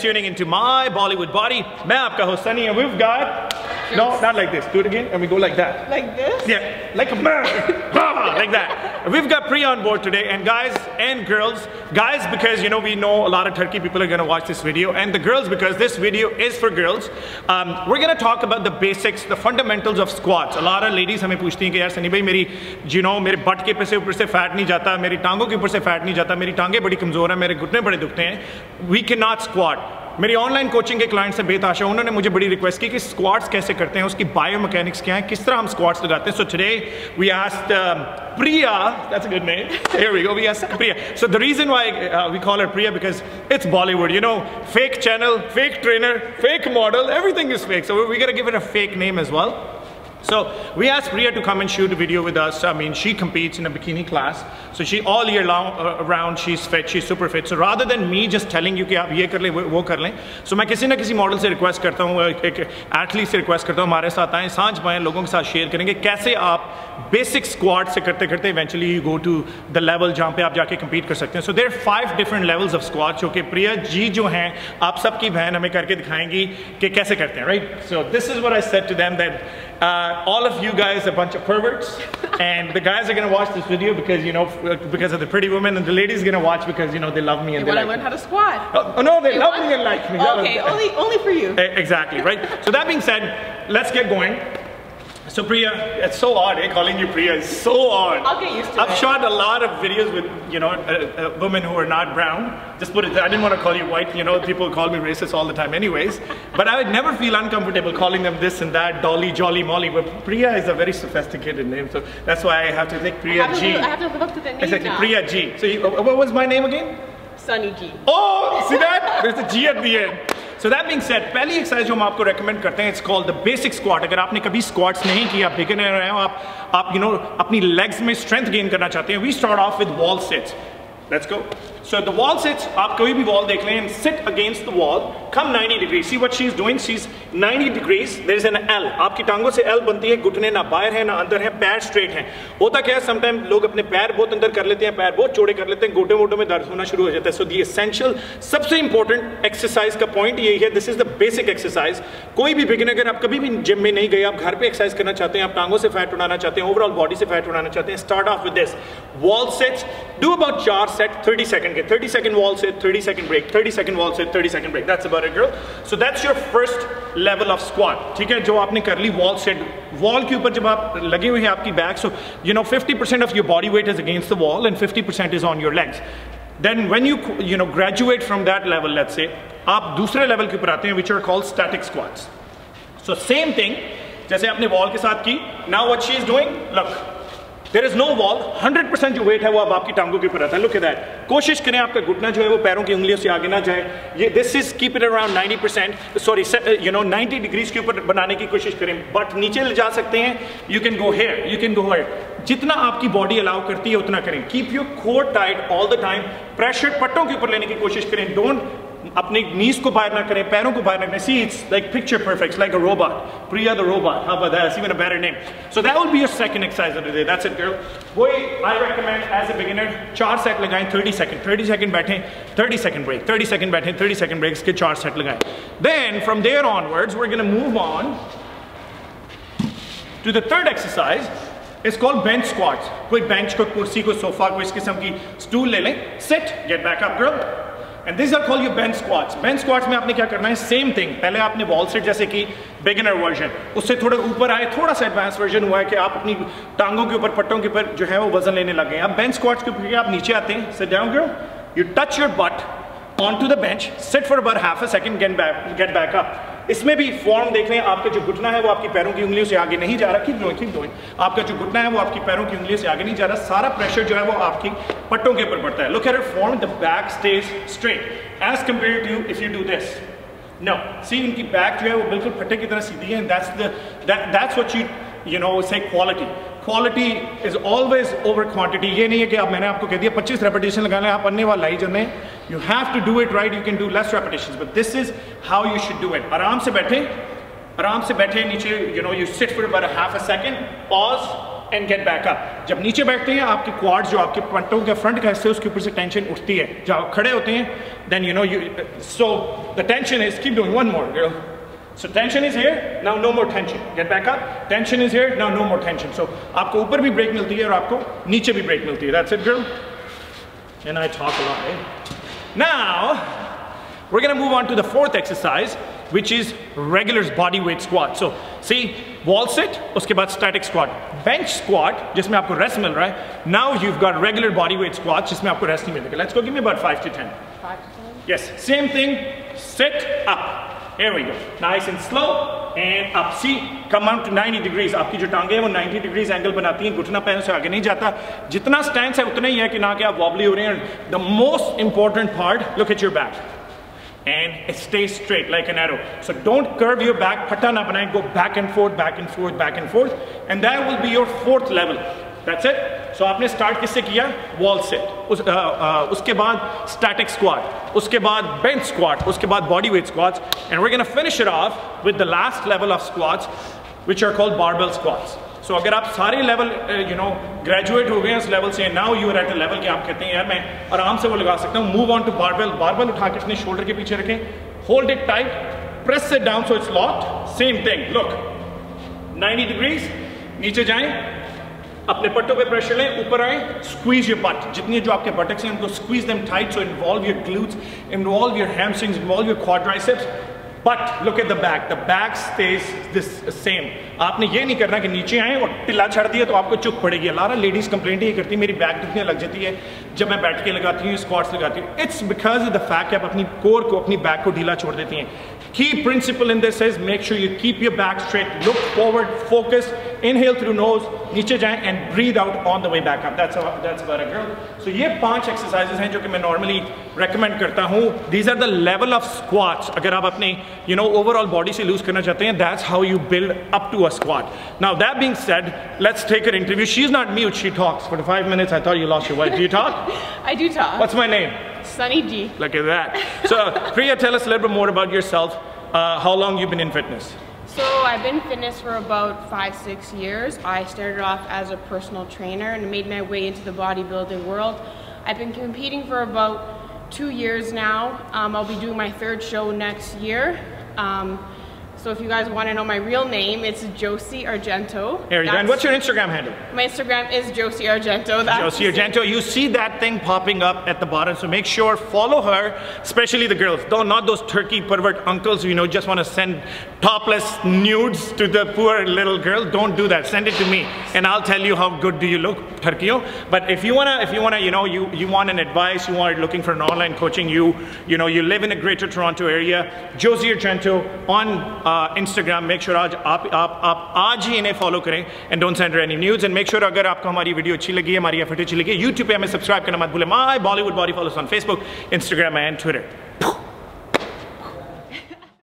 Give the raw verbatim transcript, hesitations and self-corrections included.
tuning into my Bollywood body. मैं आपका host Sunny and we've got no, not like this. Do it again and we go like that. Like this? Yeah, like a man. Like that. We've got Priya on board today, and guys and girls, guys because you know we know a lot of Turkey people are going to watch this video, and the girls because this video is for girls. Um, we're going to talk about the basics, the fundamentals of squats. A lot of ladies हमें पूछती हैं कि यार सनी भाई मेरी you know मेरे but के पैसे ऊपर से फैट नहीं जाता, मेरी टांगों के ऊपर से फैट नहीं जाता, मेरी टांगे बड़ी कमजोर हैं, मेरे घुटने बड़े दुखते हैं. We cannot squat. मेरी ऑनलाइन कोचिंग के क्लाइंट से बेताशा उन्होंने मुझे बड़ी रिक्वेस्ट की कि स्क्वाट्स कैसे करते हैं, उसकी बायोमैकेनिक्स क्या है, किस तरह हम स्क्वाट्स लगाते हैं. So today we asked Priya, that's a good name. Here we go. We asked Priya. So the reason why uh, we call her Priya because it's Bollywood, you know, fake channel, fake trainer, fake model, everything is fake. So we got to give it a fake name as well. So we asked Priya to come and shoot a video with us. I mean, she competes in a bikini class. So she all year long uh, around, she's fit, she's super fit. So rather than me just telling you कि आप ये कर लें, वो कर लें, so मैं किसी ना किसी मॉडल से रिक्वेस्ट करता हूँ, एक एथलीट से रिक्वेस्ट करता हूँ हमारे साथ आएँ, सांझ पाएँ, लोगों के साथ शेयर करेंगे कैसे आप बेसिक स्क्वाट से करते करते eventually you go to the level जहाँ पे आप जाके compete कर सकते हैं. So there are five different levels of squats जो कि प्रिया जी जो हैं आप सबकी बहन हमें करके दिखाएंगी कि कैसे करते हैं, right? So this is what I said to them that uh, all of you guys are a bunch of perverts and the guys are going to watch this video because you know because of the pretty women, and the ladies are going to watch because you know they love me and they, they want like to learn how to squat. Oh, oh no, they, they love want? me and like me. Okay, only only for you. Exactly, right? So that being said, let's get going. So Priya, it's so odd, eh? Calling you Priya is so odd. I'll get used to I've it. I've shot a lot of videos with, you know, uh, uh, women who are not brown. Just put it, I didn't want to call you white, you know, people call me racist all the time anyways. But I would never feel uncomfortable calling them this and that, Dolly, Jolly, Molly. But Priya is a very sophisticated name, so that's why I have to take Priya I have G. To, I have to live up to the name Exactly, now. Priya G. So you, what was my name again? Sunny G. Oh, see that? There's a G at the end. So that being said, पहली exercise जो हम आपको recommend करते हैं, it's called the basic squat. अगर आपने कभी squats नहीं किया, बिगिनर हैं, आप आप you know अपनी legs में strength gain करना चाहते हैं, we start off with wall sits. Let's go. So the wall sits, आप कोई भी wall देख लें and sit against the wall, come ninety degrees. See what she's doing? She's ninety degrees. There is an L. आपकी टांगों से L बनती है, घुटने ना बाहर है ना अंदर है, पैर straight हैं. होता क्या है? Sometimes लोग अपने पैर बहुत अंदर कर लेते हैं, पैर बहुत चौड़े कर लेते हैं, घुटने वोटों में दर्द होना शुरू हो जाता है. So the essential, सबसे important exercise का point यही है. This is the basic exercise. कोई भी beginner अगर आप कभी भी जिम में नहीं गए, आप घर पे एक्सरसाइज करना चाहते हैं, आप टांगों से फैट उड़ाना चाहते हैं, ओवरऑल बॉडी से फैट उड़ाना चाहते हैं, start off with this. Wall sits. Do about चार set, thirty second के, thirty second wall sit, thirty second break, thirty second wall sit, thirty second break. That's about it, girl. So that's your first level of squat. ठीक है, जो आपने कर ली wall sit. Wall के ऊपर जब आप लगे हुए हैं आपकी back, so you know fifty percent of your body weight is against the wall and fifty percent is on your legs. Then when you you know graduate from that level, let's say, आप दूसरे level के ऊपर आते हैं, which are called static squats. So same thing, जैसे आपने wall के साथ की. Now what she is doing? Look. There is no wall, one hundred percent जो weight है वो अब आपकी टांगों के ऊपर आता है. Look at that. कोशिश करें आपका घुटना जो है वो पैरों की उंगलियों से आगे ना जाए. ये this is keep it around ninety percent. Sorry, you know ninety degrees के ऊपर बनाने की कोशिश करें. But नीचे ले जा सकते हैं. You can go here. You can go here. जितना आपकी बॉडी अलाउ करती है उतना करें. Keep your core tight all the time. Pressure पट्टों के ऊपर लेने की कोशिश करें. Don't अपने नीज को बाहर ना करें, पैरों को बाहर ना करें. See, it's like picture perfect, it's like a robot. Priya the robot. How about that? That's even a better name. So that will be your second exercise of the day. That's it, girl. Boy, I recommend as a beginner, चार set लगाएं, thirty second, thirty second बैठें, thirty second break, thirty second बैठें, thirty second breaks के चार set लगाएं. Then from there onwards, we're gonna move on to the third exercise. It's called bench squats. कोई bench को कुर्सी को सोफा को इस किस्म की stool ले लें. Sit, get back up, girl. And these are called your bench squats. Bench squats में आपने क्या करना है? Same thing. पहले आपने wall sit जैसे कि beginner version. उससे थोड़ा ऊपर आए, थोड़ा सा advanced version हुआ है कि आप अपनी टांगों के ऊपर, पट्टों के ऊपर जो है वो वजन लेने लगे हैं. अब bench squats के ऊपर आप नीचे आते हैं. Sit down, girl. You touch your butt onto the bench. Sit for about half a second. Get back, get back up. इसमें भी फॉर्म देख रहे हैं. आपका जो घुटना है वो आपकी पैरों की उंगलियों से आगे नहीं जा रहा. Keep going, keep going. आपका जो घुटना है वो आपकी पैरों की उंगलियों से आगे नहीं जा रहा. सारा प्रेशर जो है वो आपकी पट्टों के ऊपर पड़ता है. Look at her form. The back stays straight as compared to if you do this. No. See, इनकी back जो है वो बिल्कुल फट्टे की तरह सीधी है. And that's the that that's what you you know say quality. Quality is always over quantity. ये नहीं है कि आप मैंने आपको कह दिया twenty repetition लगाने आप अन्य वाला ही जने. You have to do it right. You can do less repetitions, but this is how you should do it. आराम से बैठे, आराम से बैठे नीचे. You know, you sit for about a half a second. Pause. and get back up. जब नीचे बैठते हैं आपके quads जो आपके पंटों के front का हिस्से है उसके ऊपर से tension उठती है. जब आप खड़े होते हैं then you know you so the tension is keep doing one more girl. So tension is here, now no more tension. Get back up. Tension is here, now no more tension. So आपको ऊपर भी break मिलती है और आपको नीचे भी break मिलती है. That's it girl. And I talk a lot. Eh? Now we're gonna move on to the fourth exercise, which is regular body weight squat. So see, wall sit, उसके बाद static squat, bench squat जिसमें आपको rest मिल रहा है. Now you've got regular body weight squat जिसमें आपको rest नहीं मिलेगा. Let's go, give me about five to ten. Five to ten? Yes, same thing. Sit up. Here we go. Nice and slow and up. See, come out to ninety degrees. आपकी जो टांगे हैं वो ninety degrees angle बनाती हैं. घुटना पैरों से आगे नहीं जाता. जितना stance है उतना ही है कि ना कि आप wobbly हो रहे हैं. The most important part, look at your back. And it stays straight like an arrow. So don't curve your back, phata na banaye, go back and forth, back and forth, back and forth. And that will be your fourth level. That's it. So आपने start किससे किया? Wall sit. उस, uh, uh, उसके बाद static squat. उसके बाद bench squat. उसके बाद body weight squats. And we're going to finish it off with the last level of squats, which are called barbell squats. So अगर आप सारे लेवल यू नो ग्रेजुएट हो गए हैं इस लेवल से, now you are at a level कि आप कहते हैं यार मैं आराम से वो लगा सकता हूँ. Move on to barbell. Barbell उठा के अपने शोल्डर के पीछे रखें, hold it tight, press it down so it's locked. Same thing, look ninety degrees, नीचे जाएं, अपने पट्टों पे प्रेशर लें, ऊपर आए, स्क्वीज योर बट. जितनी जो आपके बटक्स हैं उनको squeeze them tight. So involve your glutes, involve your hamstrings, involve your quadriceps. But look at the back. The back stays this same. आपने ये नहीं करना कि नीचे आए और टिल्ला छड़ दिया तो आपको चुक पड़ेगी. लारा लेडीज कंप्लेंट ये करती है मेरी बैक दुखने लग जाती है जब मैं बैठ के लगाती हूँ, स्क्वाट्स लगाती हूँ. It's because of the fact कि आप अपनी कोर को, अपनी बैक को ढीला छोड़ देती हैं. Key principle in this is make sure you keep your back straight, look forward, focus, inhale through nose, नीचे जाएं and breathe out on the way back up. That's about, that's about it girl. So ये पांच exercises हैं जो कि मैं normally recommend करता हूँ. These are the level of squats. अगर आप अपने you know overall body से lose करना चाहते हैं, that's how you build up to a squat. Now that being said, let's take her interview. She's not mute, she talks. For the five minutes I thought you lost your wife. Do you talk? I do talk. What's my name? Sunny G. Look at that. So Priya, tell us a little bit more about yourself. Uh, how long you've been in fitness? So I've been in fitness for about five, six years. I started off as a personal trainer and made my way into the bodybuilding world. I've been competing for about two years now. Um, I'll be doing my third show next year. Um, so if you guys want to know my real name, it's Josie Argento. Here you go. And what's your Instagram handle? My Instagram is Josie Argento. That's Josie Argento. You see that thing popping up at the bottom, so make sure follow her, especially the girls. Though not those turkey pervert uncles, you know, just want to send topless nudes to the poor little girl. Don't do that. Send it to me, and I'll tell you how good do you look, turkeyo. But if you wanna, if you wanna, you know, you you want an advice, you are looking for an online coaching, you you know, you live in a Greater Toronto area, Josie Argento on uh, Instagram. Make sure आज आप आप आप आज ही इन्हें follow करें, and don't send her any nudes. And make sure अगर आपको हमारी वीडियो अच्छी लगी है, हमारी एफर्ट अच्छी लगी है, YouTube पे हमें सब्सक्राइब करना मत भूलें. My Bollywood Body follows on Facebook, Instagram and Twitter.